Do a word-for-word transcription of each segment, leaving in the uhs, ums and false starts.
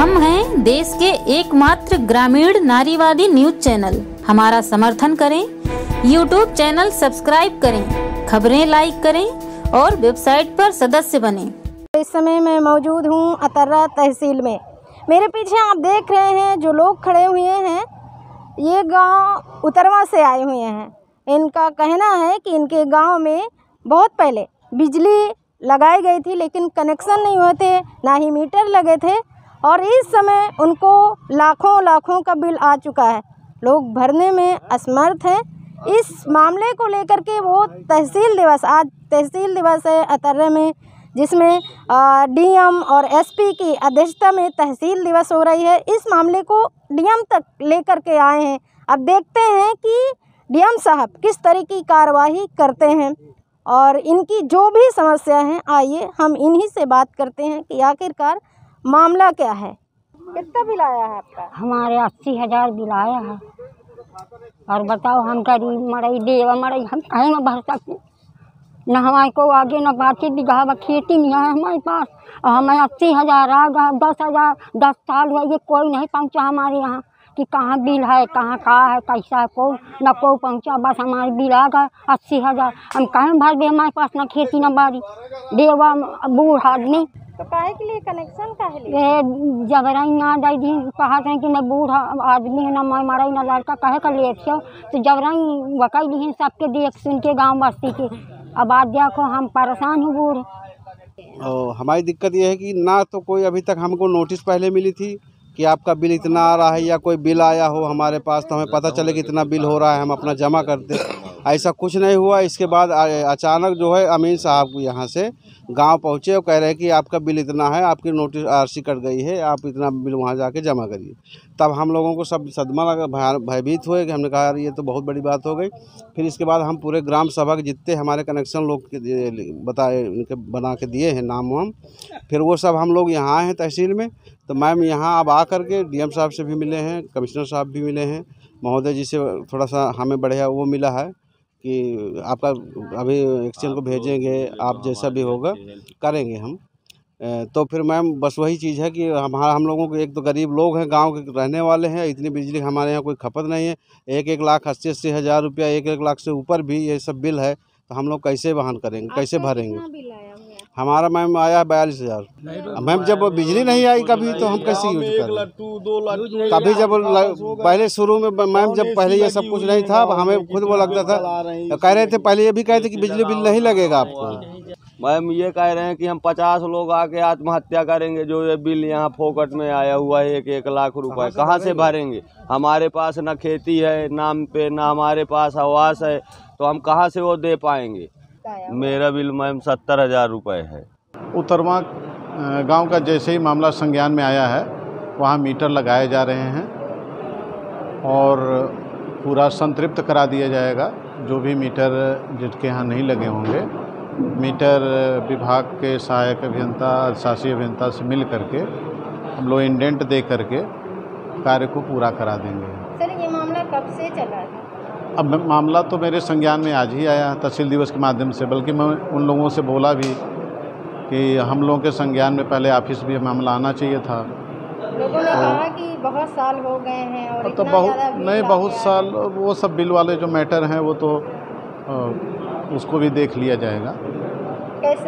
हम हैं देश के एकमात्र ग्रामीण नारीवादी न्यूज चैनल। हमारा समर्थन करें, यूट्यूब चैनल सब्सक्राइब करें, खबरें लाइक करें और वेबसाइट पर सदस्य बनें। इस समय मैं मौजूद हूं अतर्रा तहसील में। मेरे पीछे आप देख रहे हैं जो लोग खड़े हुए हैं, ये गांव उतरवा से आए हुए हैं। इनका कहना है कि इनके गांव में बहुत पहले बिजली लगाई गई थी, लेकिन कनेक्शन नहीं हुए थे, ना ही मीटर लगे थे, और इस समय उनको लाखों लाखों का बिल आ चुका है। लोग भरने में असमर्थ हैं। इस मामले को लेकर के वो तहसील दिवस, आज तहसील दिवस है अतर्रा में, जिसमें डीएम और एसपी की अध्यक्षता में तहसील दिवस हो रही है। इस मामले को डीएम तक लेकर के आए हैं। अब देखते हैं कि डीएम साहब किस तरह की कार्रवाई करते हैं और इनकी जो भी समस्या हैं, आइए हम इन्हीं से बात करते हैं कि आखिरकार मामला क्या है। कितना बिल आया है आपका? हमारे अस्सी हजार बिल आया है। और बताओ, हम गरीब मरई देवा मरई हम कहीं न भर सकते, न हमारे को आगे न बाकी बिगहा खेती नहीं है हमारे पास। और हमें अस्सी हज़ार आ गया, दस हज़ार दस साल हुआ, ये कोई नहीं पहुंचा हमारे यहाँ कि कहाँ बिल है, कहाँ कहाँ है, कैसा है, कोई न कोई पहुंचा। बस हमारे बिल आ गया अस्सी हज़ार। हम कहीं भर भी, हमारे पास न खेती न बाड़ी, देवा बूढ़ आदमी। तो काहे के लिए कनेक्शन काहे लिए? ये जबरई ना दाई दी कहा थे कि मैं बूढ़ा आदमी है, ना मैं मरई न लड़का कहे कर ले तो जबरई वकई दी सबके देख सुन के गाँव बस्ती के। अब आज देखो हम परेशान हो बूढ़। हमारी दिक्कत ये है कि ना तो कोई अभी तक हमको नोटिस पहले मिली थी कि आपका बिल इतना आ रहा है, या कोई बिल आया हो हमारे पास तो हमें पता चले कि इतना बिल हो रहा है, हम अपना जमा करते। ऐसा कुछ नहीं हुआ। इसके बाद अचानक जो है अमीन साहब यहाँ से गांव पहुँचे और कह रहे हैं कि आपका बिल इतना है, आपकी नोटिस आरसी कट गई है, आप इतना बिल वहाँ जाके जमा करिए। तब हम लोगों को सब सदमा लगा, भयभीत हुए कि हमने कहा यार ये तो बहुत बड़ी बात हो गई। फिर इसके बाद हम पूरे ग्राम सभा के जितने हमारे कनेक्शन लोग बताए, उनके बना के दिए हैं नाम वाम, फिर वो सब हम लोग यहाँ आए हैं तहसील में। तो मैम यहाँ अब आ कर के डीएम साहब से भी मिले हैं, कमिश्नर साहब भी मिले हैं, महोदय जी से थोड़ा सा हमें बढ़िया वो मिला है कि आपका अभी एक्सचेंज को भेजेंगे, आप जैसा भी होगा करेंगे हम। तो फिर मैम बस वही चीज़ है कि हमारा हम लोगों को, एक तो गरीब लोग हैं, गांव के रहने वाले हैं, इतनी बिजली हमारे यहाँ कोई खपत नहीं है। एक एक लाख अस्सी अस्सी हज़ार रुपया, एक एक लाख से ऊपर भी ये सब बिल है, तो हम लोग कैसे वहन करेंगे, कैसे भरेंगे? हमारा मैम आया बयालीस हज़ार। मैम जब बिजली नहीं आई कभी तो हम कैसे यूज करें? कभी जब पहले शुरू में मैम, जब पहले ये सब कुछ नहीं था, हमें खुद वो लगता था, कह रहे थे पहले ये भी कहते कि बिजली बिल नहीं लगेगा आपको। मैम ये कह रहे हैं कि हम पचास लोग आके आत्महत्या करेंगे, जो ये बिल यहाँ फोकट में आया हुआ है एक एक लाख रुपए, कहाँ से भरेंगे? हमारे पास ना खेती है नाम पे, ना हमारे पास आवास है, तो हम कहाँ से वो दे पाएंगे? मेरा बिल मैम सत्तर हज़ार रुपये है। उतरवा गांव का जैसे ही मामला संज्ञान में आया है, वहाँ मीटर लगाए जा रहे हैं और पूरा संतृप्त करा दिया जाएगा। जो भी मीटर जिसके यहाँ नहीं लगे होंगे, मीटर विभाग के सहायक अभियंता, शासी अभियंता से मिल करके हम लोग इंडेंट दे करके कार्य को पूरा करा देंगे। सर ये मामला कब से चला है? अब मामला तो मेरे संज्ञान में आज ही आया तहसील दिवस के माध्यम से, बल्कि मैं उन लोगों से बोला भी कि हम लोगों के संज्ञान में पहले ऑफिस भी मामला आना चाहिए था। लोगों ने तो, कहा कि बहुत साल हो गए हैं और तो बहुत नहीं, बहुत साल, वो सब बिल वाले जो मैटर हैं वो तो आ, उसको भी देख लिया जाएगा। कैसे?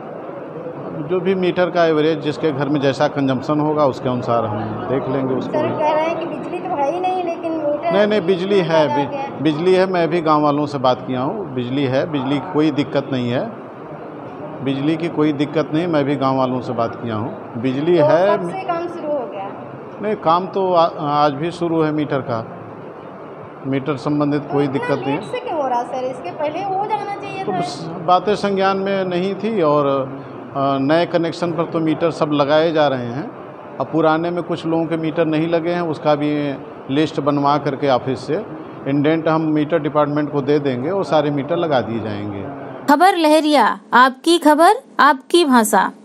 जो भी मीटर का एवरेज जिसके घर में जैसा कंजम्पशन होगा उसके अनुसार हम देख लेंगे उसको। सर कह रहे हैं कि बिजली तो है ही नहीं, लेकिन मीटर नहीं नहीं बिजली है, बि, बिजली है। मैं भी गांव वालों से बात किया हूँ, बिजली है, बिजली की कोई दिक्कत नहीं है, बिजली की कोई दिक्कत नहीं। मैं भी गांव वालों से बात किया हूँ, बिजली तो है। कब से काम शुरू हो गया? नहीं, काम तो आ, आज भी शुरू है मीटर का, मीटर संबंधित तो कोई दिक्कत नहीं है। क्यों हो रहा सर? इसके पहले हो जाना चाहिए तो था। बातें संज्ञान में नहीं थी और नए कनेक्शन पर तो मीटर सब लगाए जा रहे हैं। अब पुराने में कुछ लोगों के मीटर नहीं लगे हैं, उसका भी लिस्ट बनवा करके ऑफिस से इंडेंट हम मीटर डिपार्टमेंट को दे देंगे और सारे मीटर लगा दिए जाएंगे। खबर लहरिया, आपकी खबर आपकी भाषा।